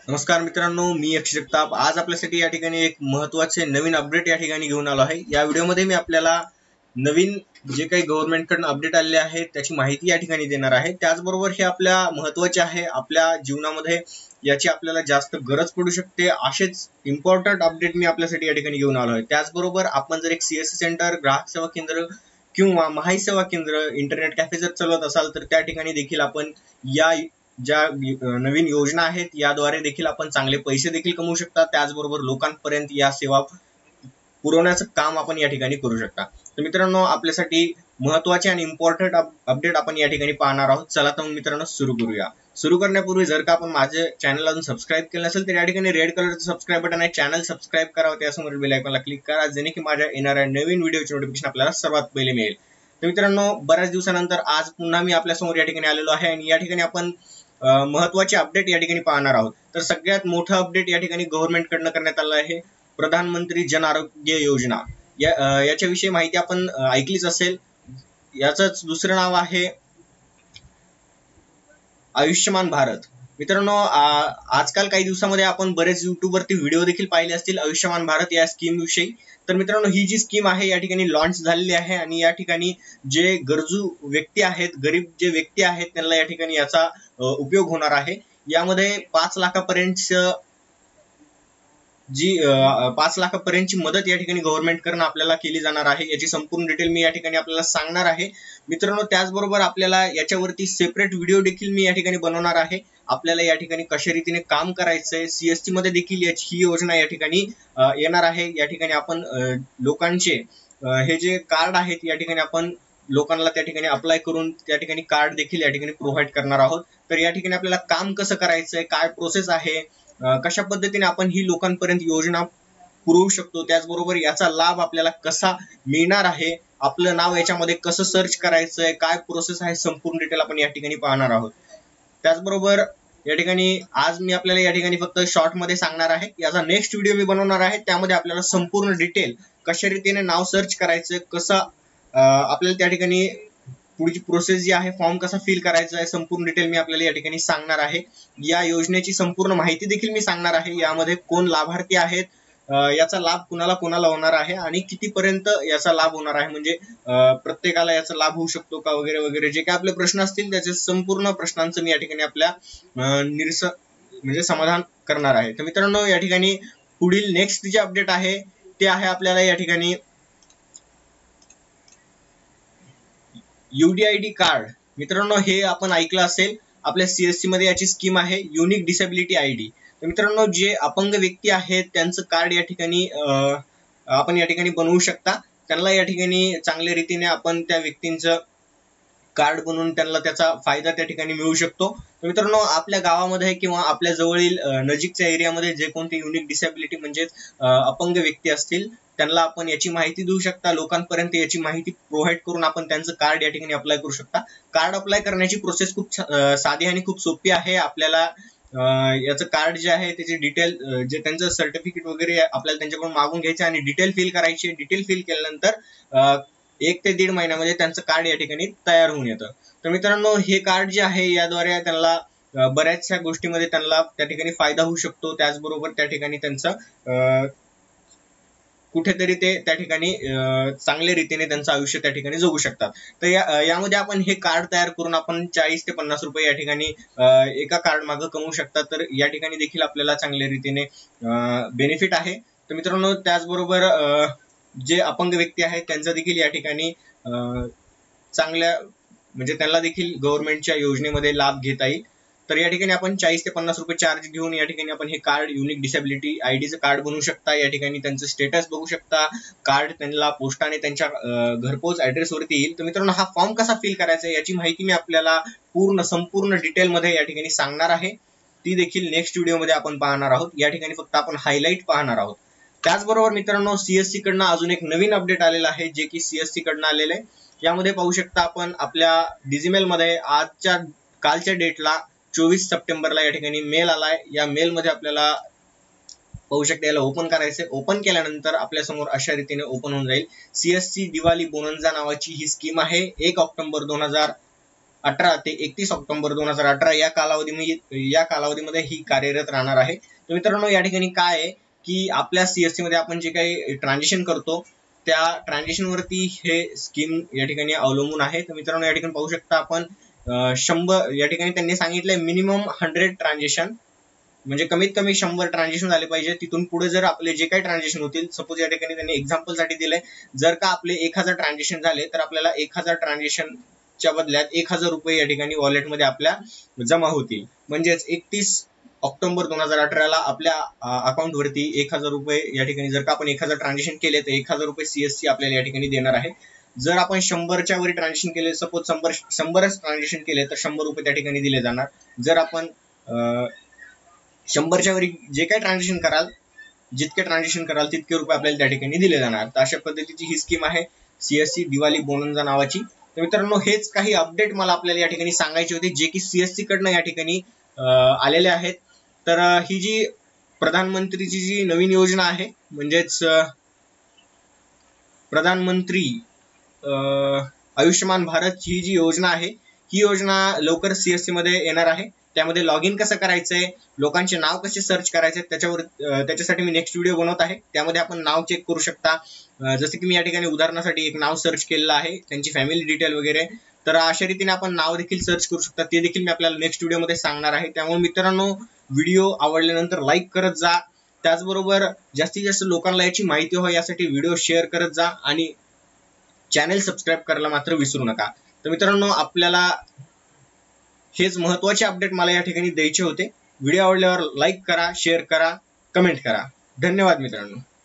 नमस्कार मित्रांनो, मी अक्षय जगताप आज आपल्यासाठी या ठिकाणी एक महत्त्वाचे नवीन अपडेट या ठिकाणी घेऊन आलो आहे। या व्हिडिओमध्ये मी आपल्याला नवीन जे काही गव्हर्नमेंटकडून अपडेट आलेले आहे त्याची माहिती या ठिकाणी देणार आहे। त्याचबरोबर हे आपल्या महत्त्वाचे आहे, आपल्या जीवनामध्ये याची आपल्याला जास्त गरज पडू शकते असेच इम्पॉर्टंट अपडेट मी आपल्यासाठी या ठिकाणी घेऊन आलो आहे। त्याचबरोबर आपण जर एक सीएससी सेंटर, ग्राहक सेवा केंद्र किंवा महाई सेवा केंद्र, इंटरनेट कॅफे जर चालवत असाल तर त्या ठिकाणी देखील आपण या ज्या नवीन योजना आहेत याद्वारे देखील आपण चांगले पैसे देखील कमवू शकता। त्याचबरोबर लोकांपर्यंत या सेवा पुरवण्याचं काम आपण या ठिकाणी करू शकता। तर मित्रांनो, आपल्यासाठी महत्त्वाचे आणि इम्पॉर्टंट अपडेट आपण या ठिकाणी पाहणार आहोत। चला तर मित्रांनो सुरू करूया। सुरू करण्यापूर्वी जर का आपण माझे चॅनल अजून सबस्क्राईब केलं नसेल तर या ठिकाणी रेड कलरचं सबस्क्राईब बटन आहे, चॅनल सबस्क्राईब करावं, त्यासमोर बेल आयकॉनला क्लिक करा जेणे की माझ्या येणाऱ्या नवीन व्हिडिओची नोटिफिकेशन आपल्याला सर्वात पहिले मिळेल। तर मित्रांनो, बऱ्याच दिवसानंतर आज पुन्हा मी आपल्यासमोर या ठिकाणी आलेलो आहे आणि या ठिकाणी आपण महत्त्वाचे अपडेट या ठिकाणी पाहणार आहोत। तर सगळ्यात मोठा अपडेट या ठिकाणी गव्हर्नमेंट कडून करण्यात आला आहे, प्रधानमंत्री जन आरोग्य योजना। याच्याविषयी माहिती आपण ऐकलीच असेल। याचंच दुसरं नाव आहे आयुष्यमान भारत। मित्रांनो, आजकाल काही दिवसामध्ये आपण बरेच युट्यूबवरती व्हिडिओ देखील पाहिले असतील आयुष्यमान भारत या स्कीम विषयी। तर मित्रांनो, ही जी स्कीम आहे या ठिकाणी लॉन्च झालेली आहे आणि या ठिकाणी जे गरजू व्यक्ती आहेत, गरीब जे व्यक्ती आहेत त्यांना या ठिकाणी याचा उपयोग होणार आहे। यामध्ये 5 लाखापर्यंत जी 5 लाखापर्यंतची मदत या ठिकाणी गव्हर्नमेंट कडून आपल्याला केली जाणार आहे। याची संपूर्ण डिटेल मी या ठिकाणी आपल्याला सांगणार आहे मित्रांनो। त्याचबरोबर आपल्याला याच्यावरती सेपरेट व्हिडिओ देखील मी या ठिकाणी बनवणार आहे। आपल्याला या ठिकाणी कशा रीतीने काम करायचंय, सीएसटी मध्ये देखील ही योजना या ठिकाणी येणार आहे। या ठिकाणी आपण लोकांचे हे जे कार्ड आहेत या ठिकाणी आपण लोकांना त्या ठिकाणी अप्लाय करून त्या ठिकाणी कार्ड देखील या ठिकाणी प्रोव्हाइड करणार आहोत। तर या ठिकाणी आपल्याला काम कसं करायचंय, काय प्रोसेस आहे, कशा पद्धतीने आपण ही लोकांपर्यंत योजना पुरवू शकतो, त्याचबरोबर याचा लाभ आपल्याला कसा मिळणार आहे, आपलं नाव याच्यामध्ये कसं सर्च करायचंय, काय प्रोसेस आहे, संपूर्ण डिटेल आपण या ठिकाणी पाहणार आहोत। त्याचबरोबर या ठिकाणी आज मी आपल्याला या ठिकाणी फक्त शॉर्ट मध्ये सांगणार आहे। याचा नेक्स्ट व्हिडिओ मी बनवणार आहे, त्यामध्ये आपल्याला संपूर्ण डिटेल कशा रीतीने नाव सर्च करायचं, कसं आपल्याला त्या ठिकाणी पुढची प्रोसेस जी आहे, फॉर्म कसा फिल करायचा आहे, संपूर्ण डिटेल मी आपल्याला या ठिकाणी सांगणार आहे। या योजनेची संपूर्ण माहिती देखील मी सांगणार आहे। यामध्ये कोण लाभार्थी आहेत, याचा लाभ कुणाला कोणाला होणार आहे आणि कितीपर्यंत याचा लाभ होणार आहे, म्हणजे प्रत्येकाला याचा लाभ होऊ शकतो का वगैरे वगैरे जे काही आपले प्रश्न असतील त्याचे संपूर्ण प्रश्नांचं मी या ठिकाणी आपल्या म्हणजे समाधान करणार आहे। तर मित्रांनो, या ठिकाणी पुढील नेक्स्ट जे अपडेट आहे ते आहे आपल्याला या ठिकाणी UDID कार्ड। मित्रांनो, हे आपण ऐकलं असेल, आपल्या सीएससी मध्ये याची स्कीम आहे युनिक डिसेबिलिटी आयडी। तर मित्रांनो, जे अपंग व्यक्ती आहेत त्यांचं कार्ड या ठिकाणी आपण या ठिकाणी बनवू शकता। त्यांना या ठिकाणी चांगल्या रीतीने आपण त्या व्यक्तींचं कार्ड बनवून त्यांना त्याचा फायदा त्या ठिकाणी मिळू शकतो। तर मित्रांनो, आपल्या गावामध्ये किंवा आपल्या जवळील नजीकच्या एरियामध्ये जे कोणते युनिक डिसेबिलिटी म्हणजे अपंग व्यक्ती असतील त्यांना आपण याची माहिती देऊ शकता, लोकांपर्यंत याची माहिती प्रोव्हाइड करून आपण त्यांचं कार्ड या ठिकाणी अप्लाय करू शकता। कार्ड अप्लाय करण्याची प्रोसेस खूप साधी आणि खूप सोपी आहे। आपल्याला याचं कार्ड जे आहे त्याचे डिटेल, जे त्यांचं सर्टिफिकेट वगैरे आपल्याला त्यांच्याकडून मागून घ्यायचे आणि डिटेल फिल करायची। डिटेल फिल केल्यानंतर 1 ते 1.5 महिन्यामध्ये त्यांचं कार्ड या ठिकाणी तयार होऊन येतं। तर मित्रांनो, हे कार्ड जे आहे याद्वारे त्यांना बऱ्याचशा गोष्टीमध्ये त्यांना त्या ठिकाणी फायदा होऊ शकतो। त्याचबरोबर त्या ठिकाणी त्यांचं कुठेतरी ते त्या ठिकाणी चांगल्या रीतीने त्यांचं आयुष्य त्या ठिकाणी जगू शकतात। तर यामध्ये आपण हे कार्ड तयार करून आपण 40 ते 50 रुपये या ठिकाणी एका कार्ड मागे कमवू शकतात। तर या ठिकाणी देखील आपल्याला चांगल्या रीतीने बेनिफिट आहे। तर मित्रांनो, त्याचबरोबर जे अपंग व्यक्ती आहेत त्यांचा देखील या ठिकाणी चांगल्या म्हणजे त्यांना देखील गव्हर्नमेंटच्या योजनेमध्ये लाभ घेता येईल। तर या ठिकाणी आपण 40 ते 50 रुपये चार्ज घेऊन या ठिकाणी आपण हे कार्ड युनिक डिसेबिलिटी आयडीचं कार्ड बनवू शकता। या ठिकाणी त्यांचं स्टेटस बघू शकता, कार्ड त्यांना पोस्टाने त्यांच्या घरपोच ऍड्रेस वरती येईल। तर मित्रांनो, हा फॉर्म कसा फिल करायचा याची माहिती मी आपल्याला संपूर्ण डिटेल मध्ये या ठिकाणी सांगणार आहे। ती देखील नेक्स्ट व्हिडिओ मध्ये आपण पाहणार आहोत। या ठिकाणी फक्त आपण हायलाइट पाहणार आहोत। त्याचबरोबर मित्रांनो, सीएससी कडनं अजून एक नवीन अपडेट आलेला आहे जे की सीएससी कडनं आलेलं आहे। यामध्ये पाहू शकता आपण आपल्या डिजीमेल मध्ये कालच्या डेटला 24 सप्टेंबरला या ठिकाणी मेल आलाय। या मेल मध्ये आपल्याला पाहू शकता, याला ओपन करायचंय। ओपन केल्यानंतर आपल्या समोर अशा रीतीने ओपन होऊन जाईल। सीएससी दिवाळी बोनन्जा नावाची ही स्कीम आहे। 1 ऑक्टोबर 2018 18 ते 31 ऑक्टोबर 2018 या कालावधीमध्ये ही कार्यरत राहणार आहे. तर मित्रांनो या ठिकाणी काय आहे की आपल्या CSC मध्ये आपण जे काही ट्रान्झॅक्शन करतो त्या ट्रान्झॅक्शन वरती हे स्कीम या ठिकाणी अवलंबून आहे. तर मित्रांनो या ठिकाणी पाहू शकता आपण 100 या ठिकाणी त्यांनी सांगितलंय मिनिमम 100 ट्रान्झॅक्शन म्हणजे कमीत कमी 100 ट्रान्झॅक्शन झाले पाहिजे. तिथून पुढे जर आपले जे काही ट्रान्झॅक्शन होतील, सपोज या ठिकाणी त्यांनी एक्झाम्पल साठी दिलंय, जर का आपले 1000 ट्रान्झॅक्शन झाले तर आपल्याला 1000 ट्रान्झॅक्शनच्या बदल्यात 1000 रुपये या ठिकाणी वॉलेटमध्ये आपल्या जमा होतील. म्हणजेच 31 ऑक्टोबर 2018 ला आपल्या अकाउंट वरती 1000 रुपये या ठिकाणी जर का आपण 1000 ट्रान्झॅक्शन केले तर 1000 रुपये CSC आपल्याला या ठिकाणी देणार आहे. जर आपण 100च्या वर ट्रान्झॅक्शन केले, सपोज 100च ट्रान्झॅक्शन केले तर 100 रुपये त्या ठिकाणी दिले जाणार. जर आपण 100च्या वरी जे काही ट्रान्झॅक्शन कराल, जितके ट्रान्झॅक्शन कराल तितके रुपये आपल्याला त्या ठिकाणी दिले जाणार. तर अशा पद्धतीची ही स्कीम आहे CSC दिवाळी बोनन्झा नावाची. तर मित्रांनो हेच काही अपडेट मला आपल्याला या ठिकाणी सांगायचे होते जे की CSC कडनं या ठिकाणी आलेले आहेत. तर ही जी प्रधानमंत्रीची जी नवीन योजना आहे म्हणजेच प्रधानमंत्री आयुष्यमान भारत ही जी योजना आहे ही योजना लवकर CSC मध्ये येणार आहे. त्यामध्ये लॉग इन कसं करायचंय, लोकांचे नाव कसे सर्च करायचे त्याच्यासाठी मी नेक्स्ट व्हिडिओ बनवत आहे. त्यामध्ये आपण नाव चेक करू शकता. जसं की मी या ठिकाणी उदाहरणासाठी एक नाव सर्च केलेलं आहे, त्यांची फॅमिली डिटेल वगैरे. तर अशा रीतीने आपण नाव देखील सर्च करू शकता. ते देखील मी आपल्याला नेक्स्ट व्हिडिओमध्ये सांगणार आहे. त्यामुळे मित्रांनो व्हिडिओ आवडल्यानंतर लाईक करत जा. त्याचबरोबर जास्तीत जास्त लोकांना याची माहिती व्हावी यासाठी व्हिडिओ शेअर करत जा आणि चॅनल सबस्क्राईब करायला मात्र विसरू नका. तर मित्रांनो आपल्याला हेच महत्त्वाचे अपडेट मला या ठिकाणी द्यायचे होते. व्हिडिओ आवडल्यावर लाईक करा, शेअर करा, कमेंट करा. धन्यवाद मित्रांनो.